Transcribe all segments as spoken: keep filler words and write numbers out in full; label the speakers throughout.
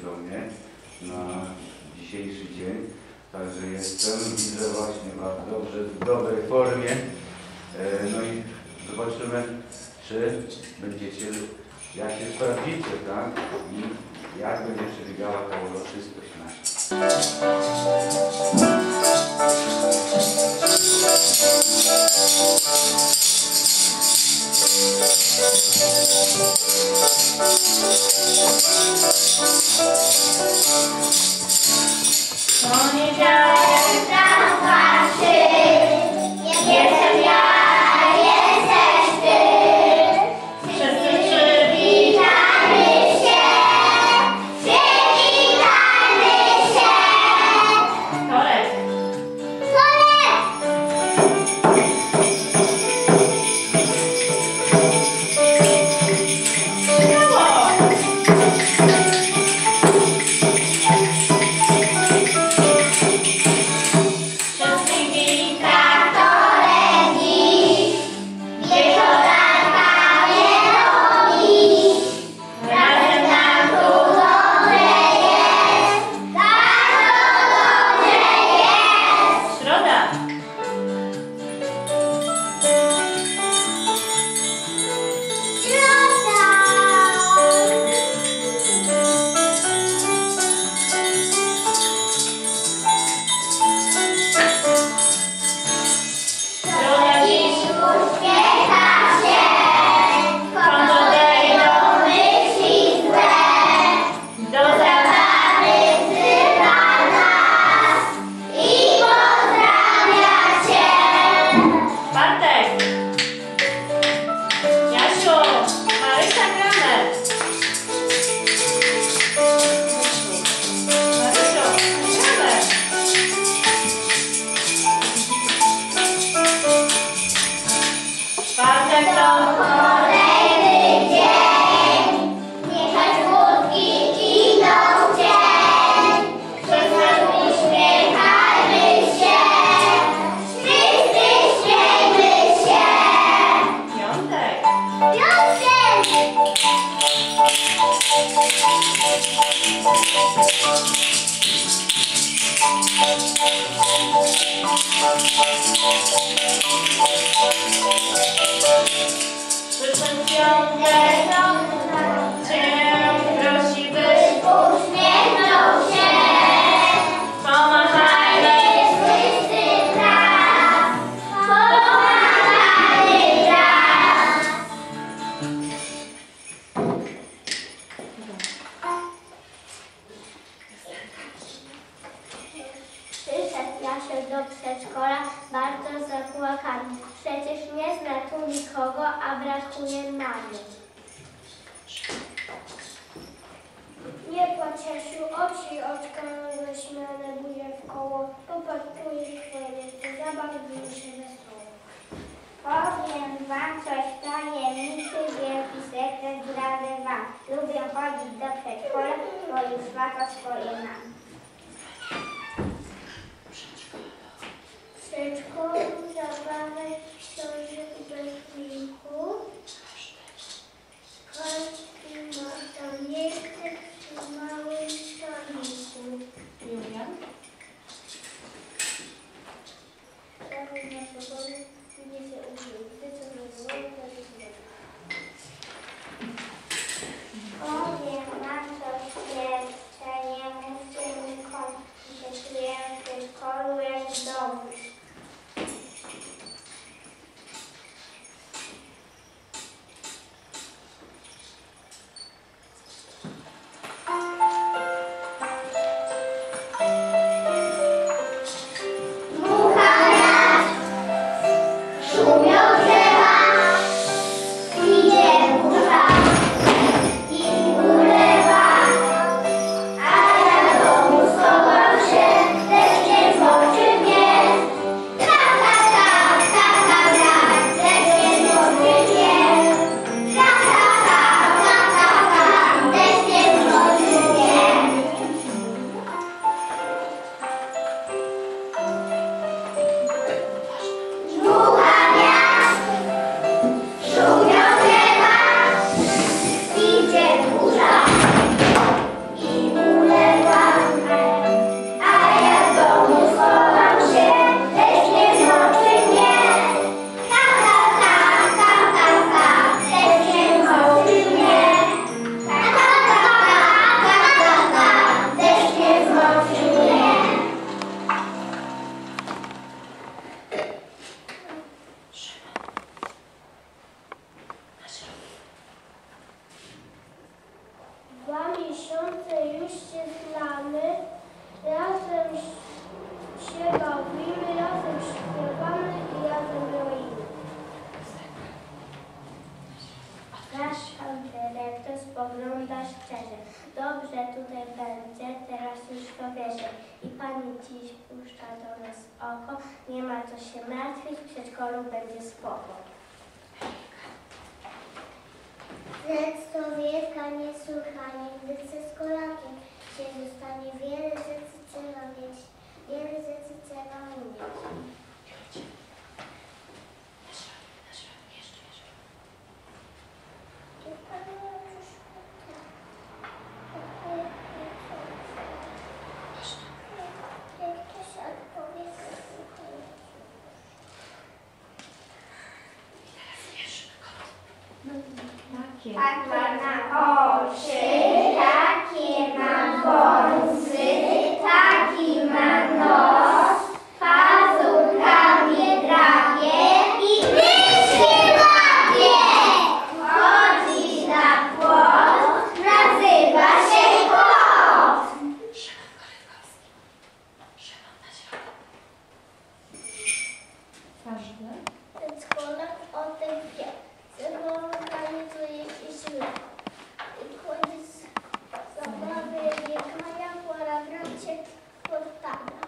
Speaker 1: do mnie na dzisiejszy dzień. Także jestem, widzę właśnie bardzo dobrze, w dobrej formie. No i zobaczymy, czy będziecie, jak się sprawdzicie, tak? I jak będzie przebiegała ta uroczystość nasza.
Speaker 2: Poniedziałek raz, dwa, trzy. Jestem ja, jesteś ty. Wszyscy przywitamy się. Przywitamy się. Torek. Torek. Do przedszkola bardzo zapłakany. Przecież nie zna tu nikogo, a brakuje mamy. Nie płacz, Jasiu, oczy oczka zaśmiane buje w koło. Popatrz, tu jest twoje, to zabaw się wesoło. Powiem wam coś tajemnicy, wielki sekret zdradzę wam. Lubię chodzić do przedszkola, bo już lata swoje mam. W przedszkolu zabawek, książek bez linku. Każdy ma tam miejsce przy małym stoliku. Julia? Zawód na pogodę nie się użył. Ty co zrobiło, to jest dobra. Powiem wam coś jeszcze, nie mówcie nikomu, że czuję w przedszkolu jak w domu. miesiące już się znamy, razem się bawimy, razem śpiewamy i razem roimy. Nasz pan dyrektor spogląda szczerze. Dobrze tutaj będzie, teraz już to wierzę. I pani dziś puszcza do nas oko. Nie ma co się martwić, w przedszkolu będzie spoko. Człowieka niesłychanie, gdy ze skolakiem się zostanie, wiele rzeczy trzeba mieć, wiele rzeczy trzeba umieć.
Speaker 3: Tak ma oczy, takie ma wąsy, taki ma nos, pazurkami drapie i dyszki łapie. Chodzi na płot, nazywa się kot.
Speaker 4: Każdy?
Speaker 2: Przedszkolak o tym wie. Zorganizuje się źle. I koniec zabawy biegania, pora grać się spotkania.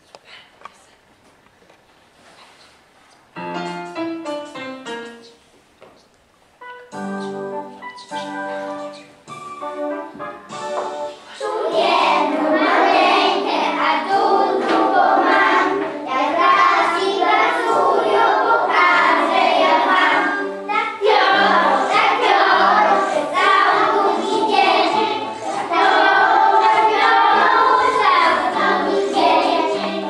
Speaker 3: Tu jedną mam rękę, a tu drugą mam. Jak raz i pracują, pokażę ja wam. Tak piorą, tak piorą, przez cały długi dzień. Tak piorą, tak piorą, przez cały długi dzień.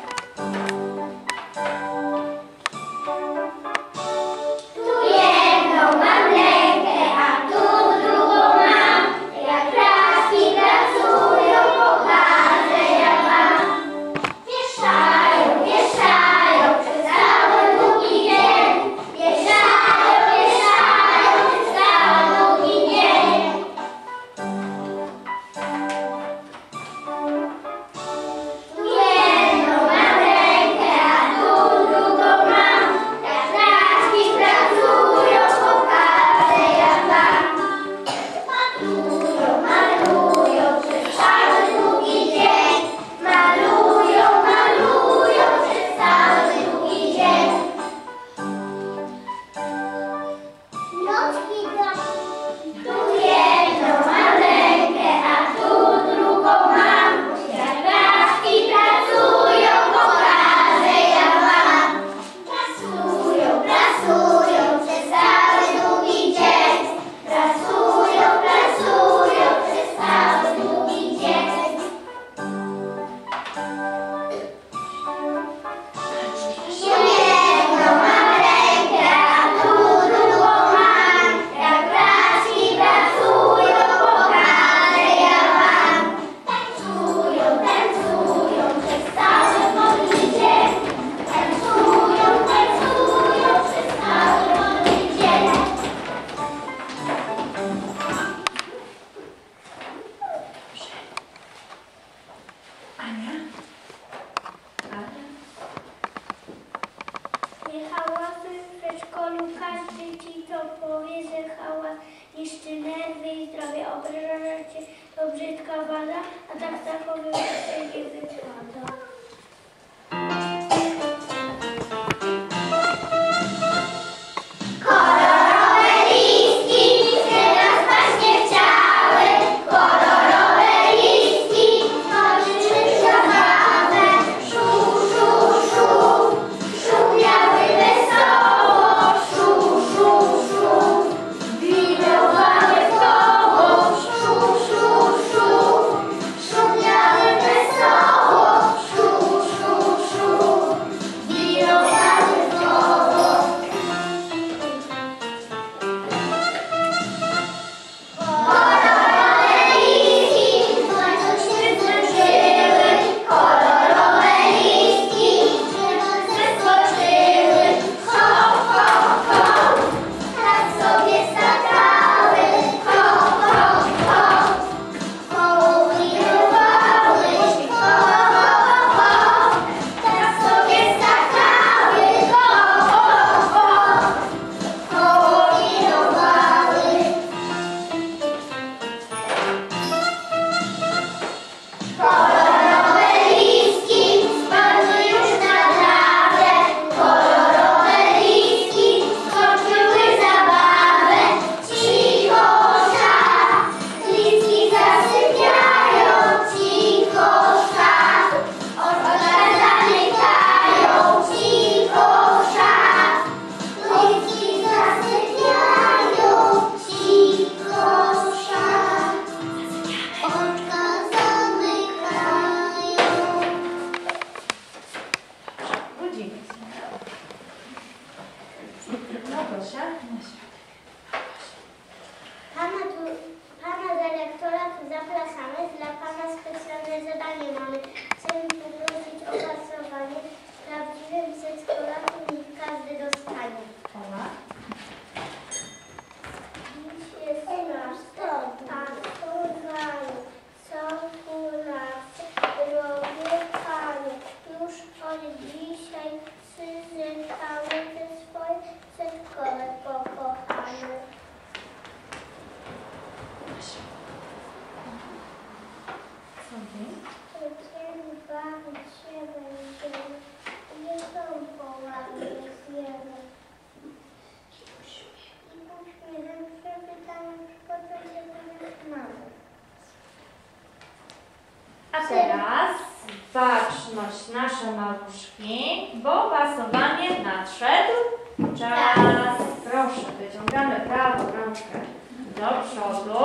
Speaker 3: Tu jedną mam rękę, a tu drugą mam. Jak kraski pracują, pokażę ja wam. Wieszają, wieszają przez cały długi dzień. Wieszają, wieszają przez cały długi dzień. Tu jedną mam rękę, a tu drugą mam. Jak kraski pracują, pokażę ja wam. Malują, malują przez cały długi dzień. Malują, malują przez cały długi dzień.
Speaker 2: Nocki dla
Speaker 3: Tu jedną mam rękę, a tu drugą mam. Jak kraski pracują, pokażę ja wam. Pracują, pracują przez cały długi dzień. Pracują, pracują przez cały długi dzień. Tu jedną mam rękę, a tu drugą mam. Jak kraski pracują, pokażę ja wam. Tańcują, tańcują przez cały długi dzień. Tańcują, tańcują przez cały długi dzień.
Speaker 4: Ania? Ania?
Speaker 2: Nie hałasuj w przedszkolu, każdy ci to powie, że hałas niszczy nerwy i zdrowie. Obraża cię to brzydka wada, a tak zachowywać się nie wypada.
Speaker 3: Kolorowe listki, gdy nas spać nie chciały. Kolorowe listki, marzyły zabawę. Szu, szu, szu, szumiały wesoło. Szu, szu, szu, wirowały w koło. Szu, szu, szu, szumiały wesoło. Szu,
Speaker 4: Stasiu? Co ty?
Speaker 2: Kiedy bawić się będziemy, nie są połamy zjemy. I uśmiechem przepytamy, po co się teraz mamy.
Speaker 4: A teraz baczność nasze maluszki, bo pasowanie nadszedł czas. Proszę, wyciągamy prawą rączkę do przodu.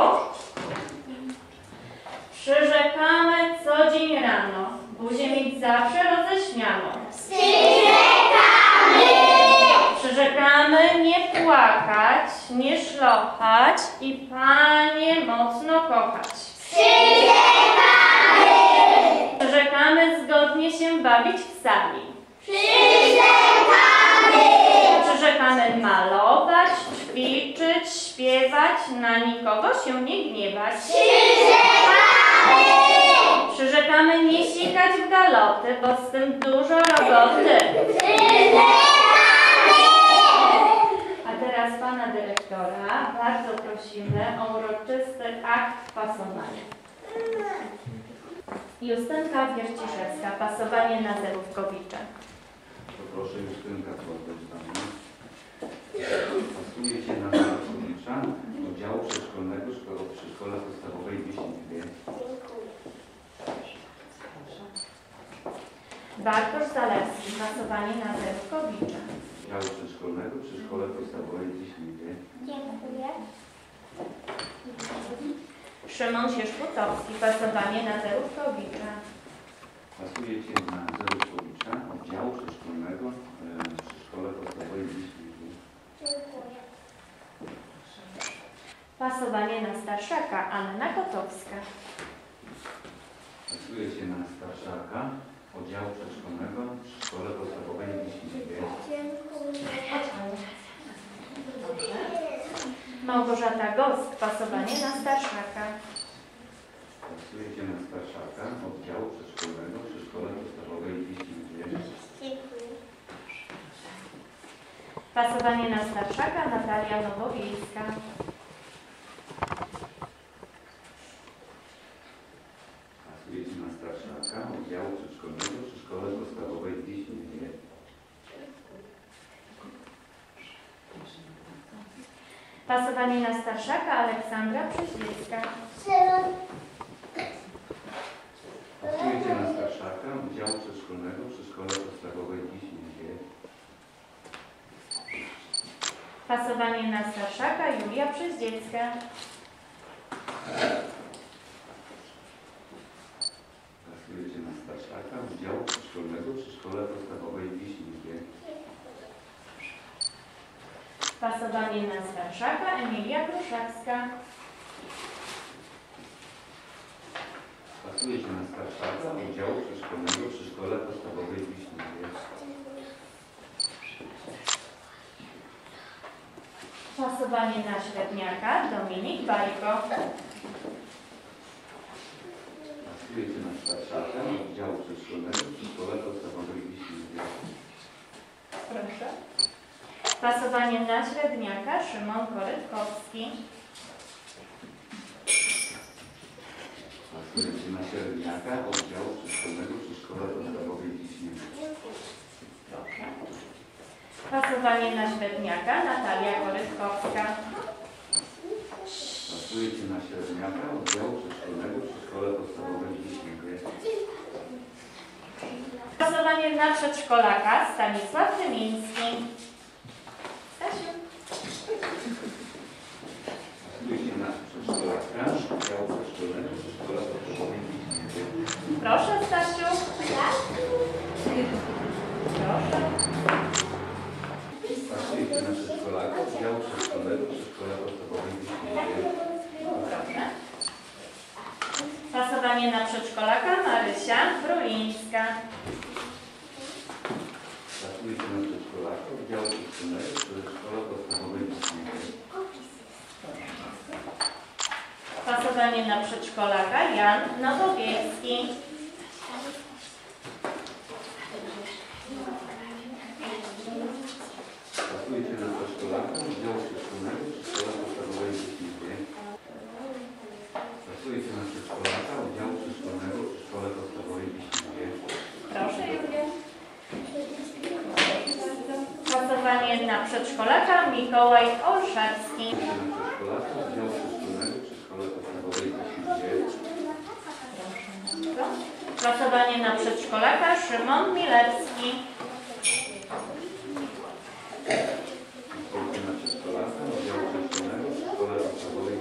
Speaker 4: Przyrzekamy co dzień rano, buzię mieć zawsze roześmianą.
Speaker 3: Przyrzekamy!
Speaker 4: Przyrzekamy nie płakać, nie szlochać i Panie mocno kochać.
Speaker 3: Przyrzekamy!
Speaker 4: Przyrzekamy zgodnie się bawić w sali.
Speaker 3: Przyrzekamy!
Speaker 4: Przyrzekamy malować, ćwiczyć, śpiewać, na nikogo się nie gniewać.
Speaker 3: Przyrzekamy!
Speaker 4: Przyrzekamy nie sikać w galoty, bo z tym dużo roboty. A teraz Pana Dyrektora bardzo prosimy o uroczysty akt pasowania. Justynka Wierciszewska, pasowanie na Zerówkowicza.
Speaker 1: Poproszę Justynka złożyć dla mnie. Pasuje się na Zerówkowicza do działu przedszkolnego szkoły, przy szkole podstawowej Wiśniwie.
Speaker 4: Bartosz Zalewski, pasowanie na Zerówkowicza.
Speaker 1: Działu przedszkolnego przy szkole podstawowej Wiśniwie.
Speaker 2: Dziękuję.
Speaker 4: Szymon Sierzputowski, pasowanie na Zerówkowicza.
Speaker 1: Pasuje się na Zerówkowicza oddziału przedszkolnego e, przy szkole podstawowej Wiśniwie.
Speaker 2: Dziękuję.
Speaker 4: Pasowanie na Starszaka, Anna Kotowska.
Speaker 1: Pasuje się na Starszaka oddziału przedszkolnego przy szkole podstawowej Wiśniwie.
Speaker 2: Dziękuję.
Speaker 4: Małgorzata Gosk, pasowanie na Starszaka.
Speaker 1: Pasuje się na Starszaka oddziału przedszkolnego przy szkole podstawowej Wiśniwie.
Speaker 2: Dziękuję.
Speaker 4: Pasowanie na Starszaka, Natalia Nowowiejska.
Speaker 1: Pasuje się na Starszaka oddziału przedszkolnego przy szkole podstawowej Wiśniwie.
Speaker 4: Pasowanie na Starszaka, Aleksandra Przeźwiecka.
Speaker 1: Pasuje się na Starszaka oddziału przedszkolnego przy szkole podstawowej Wiśniwie.
Speaker 4: Pasowanie na Starszaka, Julia Przeźwiecka.
Speaker 1: Pasuje się na Starszaka oddziału przedszkolnego przy szkole podstawowej Wiśniwie.
Speaker 4: Pasowanie na Starszaka, Emilia Kruszewska.
Speaker 1: Pasuje się na Starszaka oddziału przedszkolnego przy szkole podstawowej Wiśniwie.
Speaker 4: Pasowanie na Średniaka, Dominik Bajko.
Speaker 1: Pasuje się na Starszaka oddziału przedszkolnego przy szkole podstawowej Wiśniwie.
Speaker 4: Proszę. Pasowanie na Średniaka, Szymon Korytkowski.
Speaker 1: Pasuje się na Średniaka oddziału przedszkolnego przy szkole podstawowej Wiśniwie.
Speaker 4: Proszę. Pasowanie na Średniaka, Natalia Korytkowska.
Speaker 1: Pasuje się na Średniaka oddziału przedszkolnego przy szkole podstawowej Wiśniwie.
Speaker 4: Pasowanie na przedszkolaka, Stanisław Tymiński. Stasiu.
Speaker 1: Pasuje się na przedszkolaka oddziału przedszkolnego przy szkole podstawowej Wiśniwie.
Speaker 4: Proszę, Stasiu. Proszę.
Speaker 1: Pasuje się na przedszkolaka oddziału przedszkolnego przy szkole podstawowej Wiśniwie.
Speaker 4: Proszę. Pasowanie na przedszkolaka, Marysia Brulińska.
Speaker 1: Pasuje się na przedszkolaka oddziału przedszkolnego przy szkole podstawowej Wiśniwie.
Speaker 4: Pasowanie na przedszkolaka, Jan Nowowiejski.
Speaker 1: Pasuje się na przedszkolaka oddziału przedszkolnego przy szkole podstawowej Wiśniwie.
Speaker 4: gmina przedszkolaka Mikołaj Olszewski.
Speaker 1: Przedszkolaka, Oddziału Przedszkolnego Przedszkola Podstawowej Kościół.
Speaker 4: Głosowanie na przedszkolaka Szymon Milewski.
Speaker 1: Punkty na przedszkolaka, Oddziału Przedszkolnego Przedszkola Podstawowej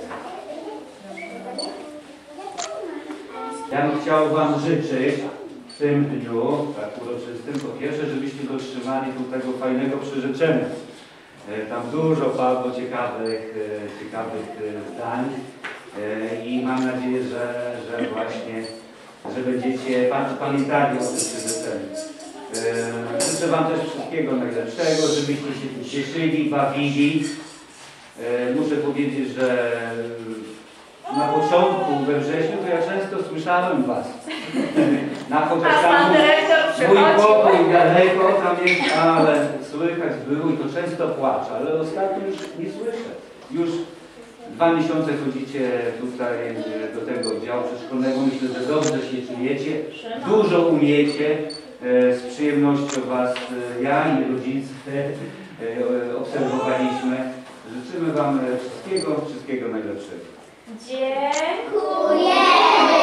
Speaker 1: Ja bym chciał Wam życzyć w tym dniu, tak uroczystym, po pierwsze, żebyście dotrzymali tu tego fajnego przyrzeczenia. E, Tam dużo padło ciekawych, e, ciekawych e, zdań e, i mam nadzieję, że, że właśnie, że będziecie pa- pamiętali o tym przyrzeczeniu. E, Życzę Wam też wszystkiego najlepszego, żebyście się tu cieszyli, bawili. E, Muszę powiedzieć, że na początku we wrześniu to ja często słyszałem Was. Na chociaż
Speaker 4: A
Speaker 1: tam
Speaker 4: pan
Speaker 1: mój,
Speaker 4: dyrektor
Speaker 1: mój
Speaker 4: przychodził.
Speaker 1: pokój daleko tam jest, ale słychać było i to często płacz, ale ostatnio już nie słyszę. Już dwa miesiące chodzicie tutaj e, do tego oddziału przedszkolnego. Myślę, że dobrze się czujecie, dużo umiecie. E, Z przyjemnością Was e, ja i rodzice e, obserwowaliśmy. Życzymy Wam wszystkiego, wszystkiego najlepszego.
Speaker 4: Dziękuję.
Speaker 3: Dziękujemy.